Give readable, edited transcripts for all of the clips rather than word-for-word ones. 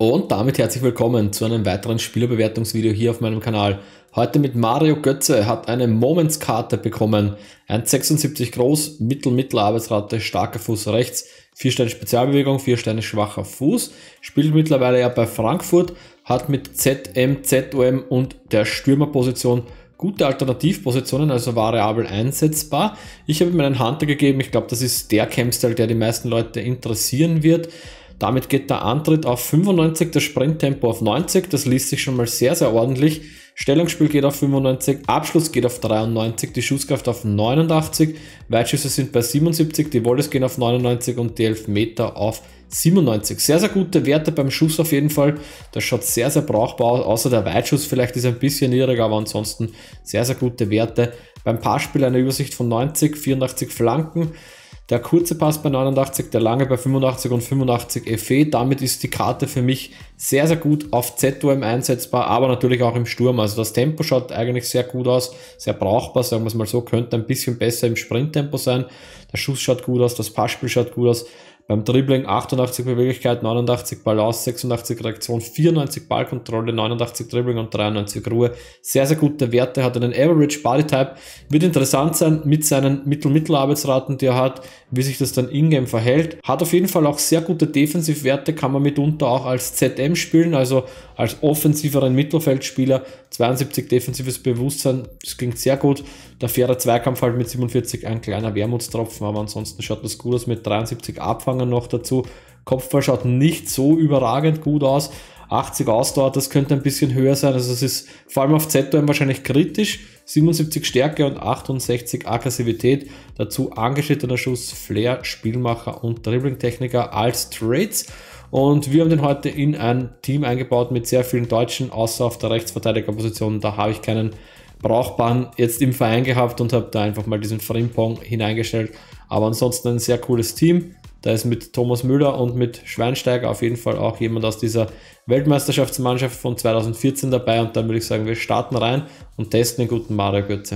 Und damit herzlich willkommen zu einem weiteren Spielerbewertungsvideo hier auf meinem Kanal. Heute mit Mario Götze, hat eine Moments-Karte bekommen. 1,76 groß, Mittel-Arbeitsrate, starker Fuß rechts, 4 Sterne Spezialbewegung, 4 Sterne schwacher Fuß. Spielt mittlerweile ja bei Frankfurt, hat mit ZM, ZOM und der Stürmerposition gute Alternativpositionen, also variabel einsetzbar. Ich habe ihm einen Hunter gegeben, ich glaube, das ist der Campstyle, der die meisten Leute interessieren wird. Damit geht der Antritt auf 95, das Sprinttempo auf 90, das liest sich schon mal sehr, sehr ordentlich. Stellungsspiel geht auf 95, Abschluss geht auf 93, die Schusskraft auf 89, Weitschüsse sind bei 77, die Volleys gehen auf 99 und die Elfmeter auf 97. Sehr, sehr gute Werte beim Schuss auf jeden Fall. Das schaut sehr, sehr brauchbar aus, außer der Weitschuss vielleicht ist ein bisschen niedriger, aber ansonsten sehr, sehr gute Werte. Beim Passspiel eine Übersicht von 90, 84 Flanken. Der kurze Pass bei 89, der lange bei 85 und 85 FE. Damit ist die Karte für mich sehr, sehr gut auf ZOM einsetzbar, aber natürlich auch im Sturm. Also das Tempo schaut eigentlich sehr gut aus, sehr brauchbar, sagen wir es mal so. Könnte ein bisschen besser im Sprinttempo sein. Der Schuss schaut gut aus, das Passspiel schaut gut aus. Beim Dribbling 88 Beweglichkeit, 89 Ball aus, 86 Reaktion, 94 Ballkontrolle, 89 Dribbling und 93 Ruhe. Sehr, sehr gute Werte, hat einen Average Body Type. Wird interessant sein mit seinen Mittel-Arbeitsraten, die er hat, wie sich das dann in-game verhält. Hat auf jeden Fall auch sehr gute Defensivwerte, kann man mitunter auch als ZM spielen, also als offensiveren Mittelfeldspieler. 72 defensives Bewusstsein, das klingt sehr gut. Der faire Zweikampf halt mit 47 ein kleiner Wermutstropfen, aber ansonsten schaut das gut aus mit 73 Abfangen noch dazu. Kopfball schaut nicht so überragend gut aus. 80 Ausdauer, das könnte ein bisschen höher sein, also es ist vor allem auf ZOM wahrscheinlich kritisch. 77 Stärke und 68 Aggressivität, dazu angeschnittener Schuss, Flair, Spielmacher und Dribbling-Techniker als Traits. Und wir haben den heute in ein Team eingebaut mit sehr vielen Deutschen, außer auf der Rechtsverteidigerposition. Da habe ich keinen brauchbaren jetzt im Verein gehabt und habe da einfach mal diesen Frimpong hineingestellt. Aber ansonsten ein sehr cooles Team. Da ist mit Thomas Müller und mit Schweinsteiger auf jeden Fall auch jemand aus dieser Weltmeisterschaftsmannschaft von 2014 dabei. Und dann würde ich sagen, wir starten rein und testen den guten Mario Götze.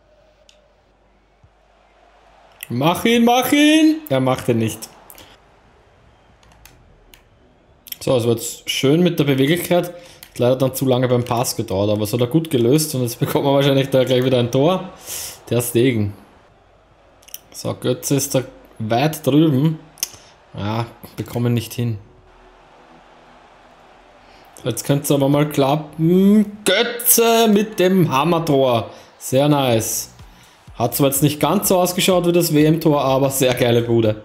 Mach ihn, mach ihn! Er macht ihn nicht. So, also jetzt schön mit der Beweglichkeit. Hat leider dann zu lange beim Pass gedauert, aber es hat er gut gelöst und jetzt bekommt man wahrscheinlich da gleich wieder ein Tor. Der Stegen. So, Götze ist da weit drüben. Ja, bekommen nicht hin. So, jetzt könnte es aber mal klappen. Götze mit dem Hammertor. Sehr nice. Hat zwar jetzt nicht ganz so ausgeschaut wie das WM-Tor, aber sehr geile Bude.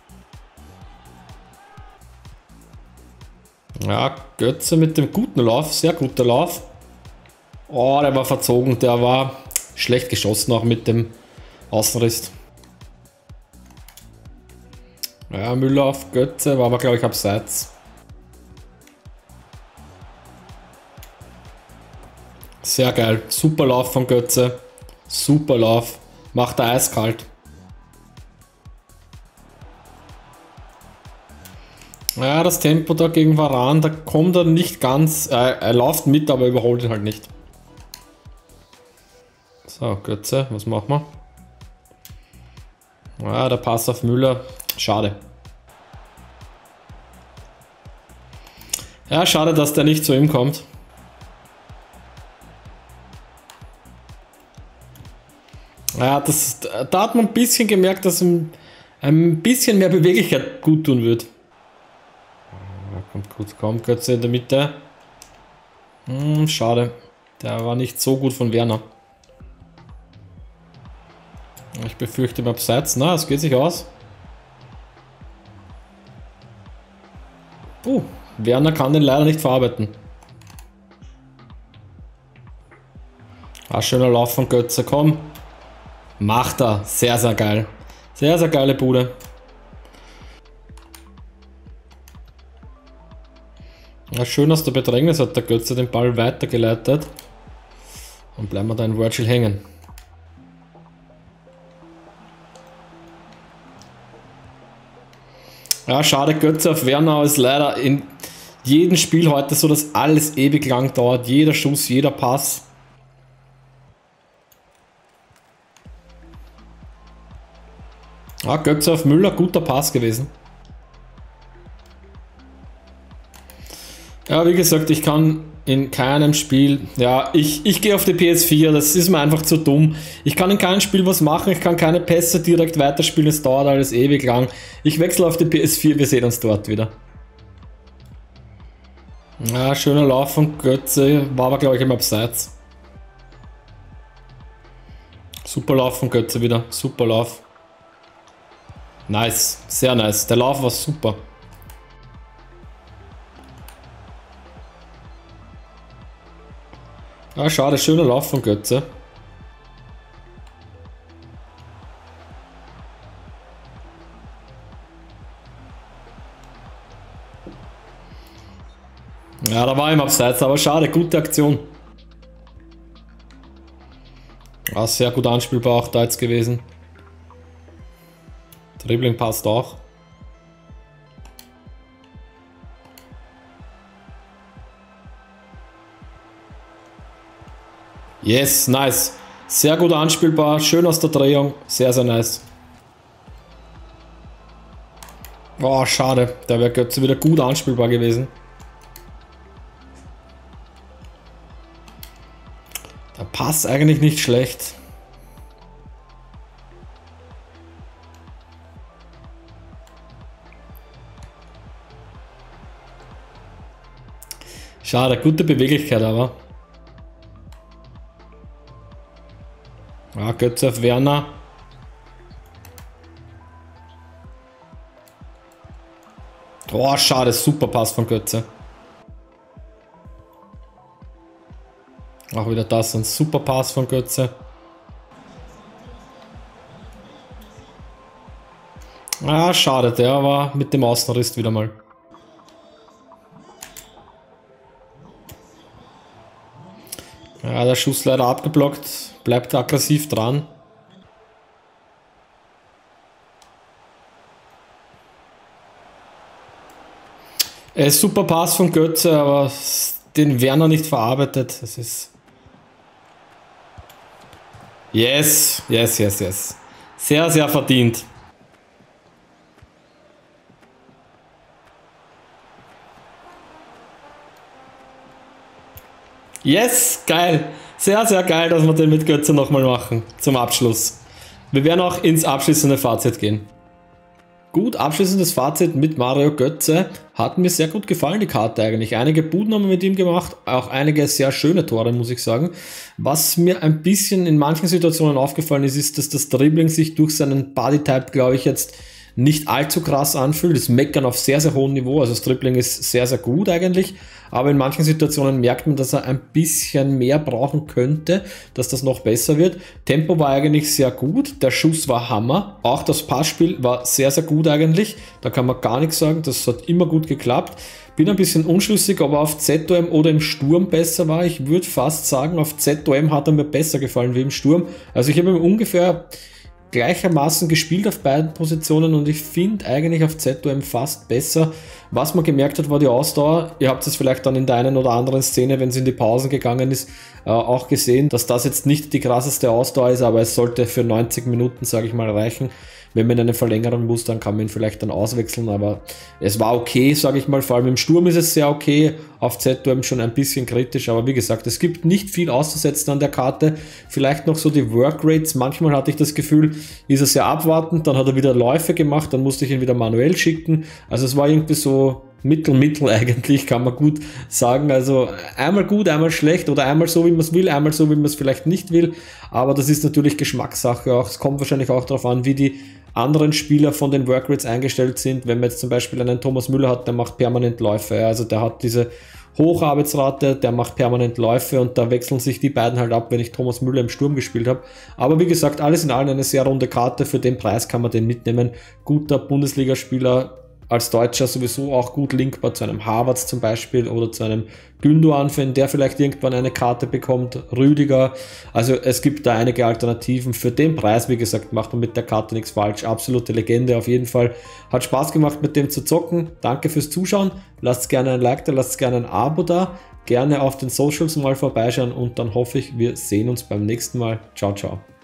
Ja, Götze mit dem guten Lauf, sehr guter Lauf. Oh, der war verzogen, der war schlecht geschossen auch mit dem Außenriss. Ja, Müller auf Götze, war aber glaube ich abseits. Sehr geil, super Lauf von Götze, super Lauf, macht er eiskalt. Ja, das Tempo da gegen Varane, da kommt er nicht ganz, er läuft mit, aber überholt ihn halt nicht. So, Götze, was machen wir? Ja, der Pass auf Müller, schade. Ja, schade, dass der nicht zu ihm kommt. Ja, da hat man ein bisschen gemerkt, dass ihm ein bisschen mehr Beweglichkeit gut tun wird. Kommt gut, kommt Götze in der Mitte. Schade. Der war nicht so gut von Werner. Ich befürchte im Abseits. Na, es geht sich aus. Werner kann den leider nicht verarbeiten. Schöner Lauf von Götze, komm. Macht er. Sehr, sehr geil. Sehr, sehr geile Bude. Ja, schön aus der Bedrängnis hat der Götze den Ball weitergeleitet. Und bleiben wir da in Virgil hängen. Ja, schade, Götze auf Werner ist leider in jedem Spiel heute so, dass alles ewig lang dauert. Jeder Schuss, jeder Pass. Ja, Götze auf Müller, guter Pass gewesen. Ja, wie gesagt, ich kann in keinem Spiel, ja, ich gehe auf die PS4, das ist mir einfach zu dumm. Ich kann in keinem Spiel was machen, ich kann keine Pässe direkt weiterspielen, es dauert alles ewig lang. Ich wechsle auf die PS4, wir sehen uns dort wieder. Ja, schöner Lauf von Götze, war aber glaube ich im Abseits. Super Lauf von Götze wieder, super Lauf. Nice, sehr nice, der Lauf war super. Ah, schade, schöner Lauf von Götze. Ja, da war im Abseits, aber schade, gute Aktion. Ah, sehr gut anspielbar auch da jetzt gewesen. Dribbling passt auch. Yes, nice. Sehr gut anspielbar, schön aus der Drehung, sehr, sehr nice. Oh, schade, da wäre Götze wieder gut anspielbar gewesen. Der Pass eigentlich nicht schlecht. Schade, gute Beweglichkeit aber. Ah, Götze auf Werner. Oh, schade, super Pass von Götze. Auch wieder das, ein super Pass von Götze. Ah, schade, der war mit dem Außenriss wieder mal. Ja, der Schuss leider abgeblockt, bleibt aggressiv dran. Super Pass von Götze, aber den Werner nicht verarbeitet. Das ist. Yes, yes, yes, yes. Sehr, sehr verdient. Yes, geil. Sehr, sehr geil, dass wir den mit Götze nochmal machen. Zum Abschluss. Wir werden auch ins abschließende Fazit gehen. Gut, abschließendes Fazit mit Mario Götze. Hat mir sehr gut gefallen, die Karte eigentlich. Einige Buden haben wir mit ihm gemacht, auch einige sehr schöne Tore, muss ich sagen. Was mir ein bisschen in manchen Situationen aufgefallen ist, ist, dass das Dribbling sich durch seinen Bodytype, glaube ich, jetzt nicht allzu krass anfühlt. Das Meckern auf sehr, sehr hohem Niveau. Also das Dribbling ist sehr, sehr gut eigentlich. Aber in manchen Situationen merkt man, dass er ein bisschen mehr brauchen könnte, dass das noch besser wird. Tempo war eigentlich sehr gut. Der Schuss war Hammer. Auch das Passspiel war sehr, sehr gut eigentlich. Da kann man gar nichts sagen. Das hat immer gut geklappt. Bin ein bisschen unschlüssig, ob er auf ZOM oder im Sturm besser war. Ich würde fast sagen, auf ZOM hat er mir besser gefallen wie im Sturm. Also ich habe ihm ungefähr gleichermaßen gespielt auf beiden Positionen und ich finde eigentlich auf ZOM fast besser. Was man gemerkt hat, war die Ausdauer. Ihr habt es vielleicht dann in der einen oder anderen Szene, wenn es in die Pausen gegangen ist, auch gesehen, dass das jetzt nicht die krasseste Ausdauer ist, aber es sollte für 90 Minuten, sage ich mal, reichen. Wenn man in eine Verlängerung muss, dann kann man ihn vielleicht dann auswechseln, aber es war okay, sage ich mal. Vor allem im Sturm ist es sehr okay, auf ZOM schon ein bisschen kritisch, aber wie gesagt, es gibt nicht viel auszusetzen an der Karte. Vielleicht noch so die Workrates. Manchmal hatte ich das Gefühl, ist er sehr abwartend, dann hat er wieder Läufe gemacht, dann musste ich ihn wieder manuell schicken. Also es war irgendwie so Mittel eigentlich, kann man gut sagen. Also einmal gut, einmal schlecht oder einmal so, wie man es will, einmal so, wie man es vielleicht nicht will. Aber das ist natürlich Geschmackssache auch. Es kommt wahrscheinlich auch darauf an, wie die anderen Spieler von den Workrates eingestellt sind. Wenn man jetzt zum Beispiel einen Thomas Müller hat, der macht permanent Läufe. Also der hat diese Hocharbeitsrate, der macht permanent Läufe und da wechseln sich die beiden halt ab, wenn ich Thomas Müller im Sturm gespielt habe. Aber wie gesagt, alles in allem eine sehr runde Karte. Für den Preis kann man den mitnehmen. Guter Bundesligaspieler, als Deutscher sowieso auch gut linkbar zu einem Havertz zum Beispiel oder zu einem Gündoğan, wenn der vielleicht irgendwann eine Karte bekommt, Rüdiger. Also es gibt da einige Alternativen. Für den Preis, wie gesagt, macht man mit der Karte nichts falsch. Absolute Legende auf jeden Fall. Hat Spaß gemacht, mit dem zu zocken. Danke fürs Zuschauen. Lasst gerne ein Like da, lasst gerne ein Abo da. Gerne auf den Socials mal vorbeischauen und dann hoffe ich, wir sehen uns beim nächsten Mal. Ciao, ciao.